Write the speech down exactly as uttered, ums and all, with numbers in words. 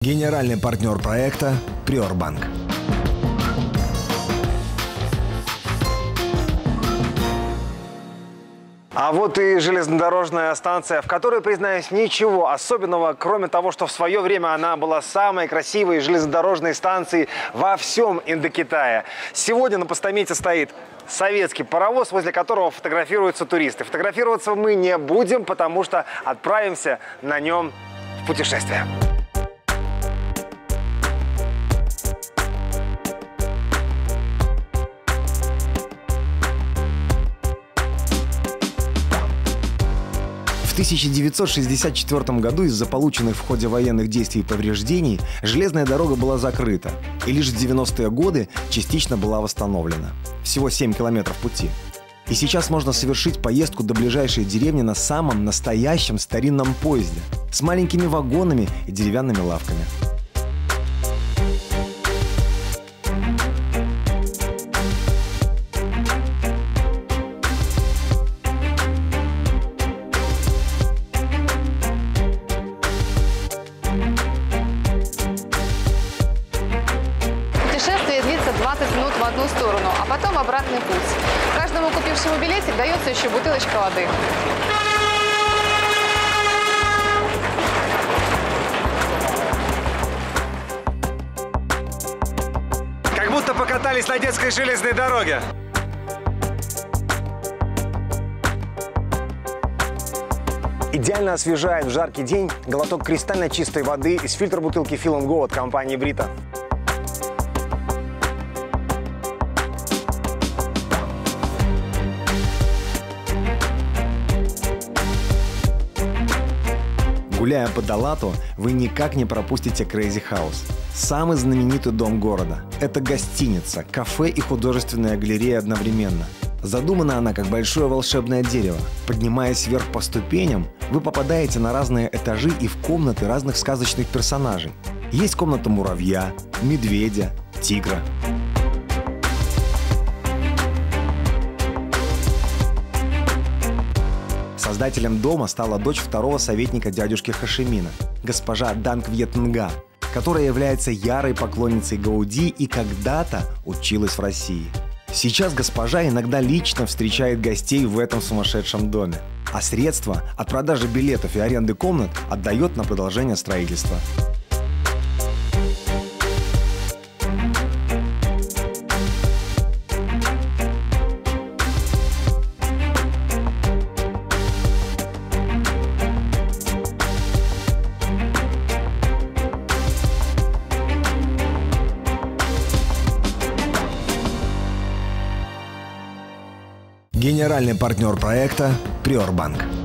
Генеральный партнер проекта «Приорбанк». А вот и железнодорожная станция, в которой, признаюсь, ничего особенного, кроме того, что в свое время она была самой красивой железнодорожной станцией во всем Индокитае. Сегодня на постаменте стоит советский паровоз, возле которого фотографируются туристы. Фотографироваться мы не будем, потому что отправимся на нем в путешествие. В тысяча девятьсот шестьдесят четвёртом году из-за полученных в ходе военных действий повреждений железная дорога была закрыта, и лишь в девяностые годы частично была восстановлена. Всего семь километров пути. И сейчас можно совершить поездку до ближайшей деревни на самом настоящем старинном поезде с маленькими вагонами и деревянными лавками. Путешествие длится двадцать минут в одну сторону, а потом обратный путь. Каждому купившему билетик дается еще бутылочка воды. Как будто покатались на детской железной дороге. Идеально освежает в жаркий день глоток кристально чистой воды из фильтра бутылки Fill and Go от компании Brita. Гуляя по Далату, вы никак не пропустите Crazy House. Самый знаменитый дом города. Это гостиница, кафе и художественная галерея одновременно. Задумана она как большое волшебное дерево. Поднимаясь вверх по ступеням, вы попадаете на разные этажи и в комнаты разных сказочных персонажей. Есть комната муравья, медведя, тигра. Создателем дома стала дочь второго советника дядюшки Хошимина, госпожа Данг Вьетнга, которая является ярой поклонницей Гауди и когда-то училась в России. Сейчас госпожа иногда лично встречает гостей в этом сумасшедшем доме, а средства от продажи билетов и аренды комнат отдает на продолжение строительства. Генеральный партнер проекта «Приорбанк».